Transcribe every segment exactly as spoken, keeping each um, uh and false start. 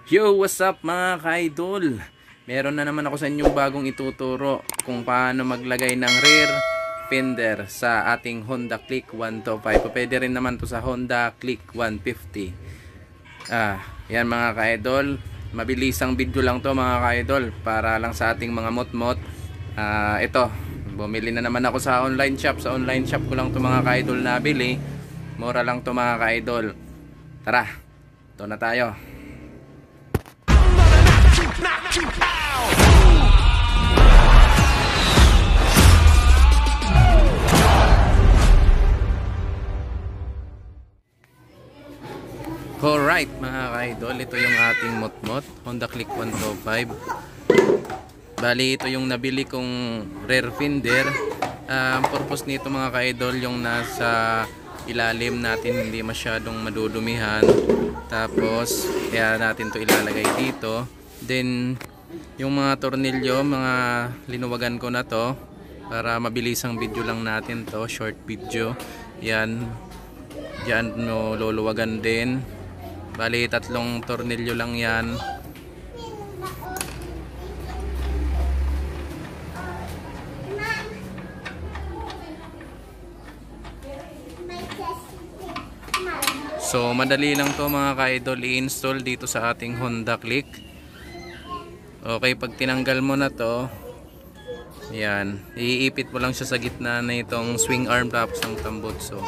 Yo, what's up mga ka-idol? Meron na naman ako sa inyong bagong ituturo kung paano maglagay ng rear fender sa ating Honda Click one twenty-five. Pwede rin naman to sa Honda Click one fifty. Ah, yan mga ka-idol. Mabilisang video lang to mga ka-idol para lang sa ating mga mot-mot. Ah, ito, bumili na naman ako sa online shop. Sa online shop ko lang to mga ka-idol nabili. Mura lang to mga ka-idol. Tara, ito na tayo. Alright mga ka-idol, ito yung ating mot-mot Honda Click one twenty-five. Bali ito yung nabili kong rear fender. Ang uh, purpose nito mga ka-idol, yung nasa ilalim natin hindi masyadong madudumihan. Tapos kaya natin to ilalagay dito. Then yung mga tornilyo, mga linuwagan ko na to para mabilisang video lang natin to, short video. Yan, yan no, luluwagan din. Bali tatlong tornilyo lang yan. So madali lang to mga ka-idol i-install dito sa ating Honda Click. Okay, pag tinanggal mo na to, yan, iipit mo lang siya sa gitna na itong swing arm tapos ng tambutso.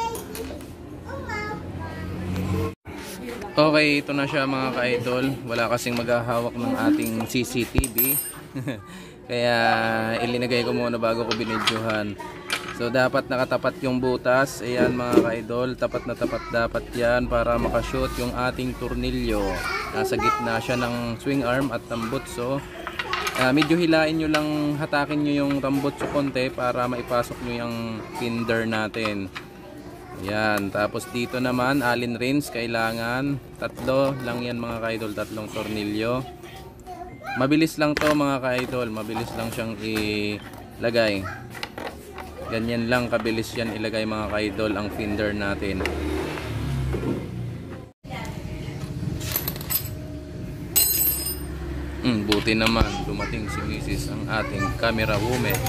Okay, ito na siya mga ka-idol. Wala kasing maghahawak ng ating C C T V. Kaya ilinagay ko muna bago ko binidyohan. So dapat nakatapat yung butas. Ayan mga ka-idol, tapat na tapat dapat yan para makashoot yung ating tornilyo. Nasa gitna siya ng swing arm at tambutso. Uh, medyo hilain nyo lang, hatakin nyo yung tambutso konti para maipasok nyo yung fender natin. Yan, tapos dito naman allen wrench kailangan. Tatlo lang yan mga ka-idol, tatlong tornilyo. Mabilis lang to mga ka-idol, mabilis lang siyang ilagay. Ganyan lang kabilis yan ilagay mga ka-idol ang fender natin. Hmm, buti naman dumating si Missus ang ating camera woman.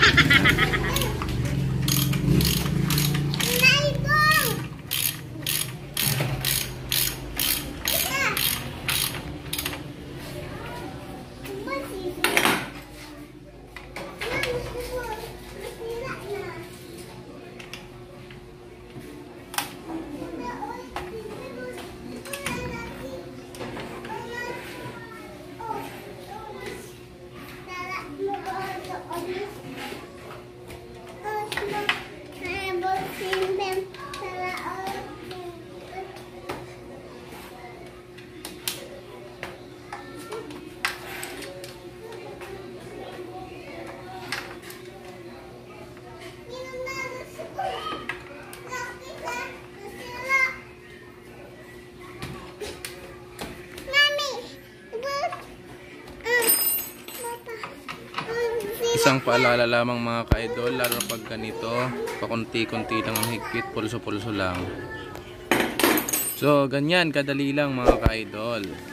Isang paalala lamang mga ka-idol, lalo pag ganito, pakunti-kunti lang ang higpit, pulso-pulso lang. So, ganyan, kadali lang mga ka-idol.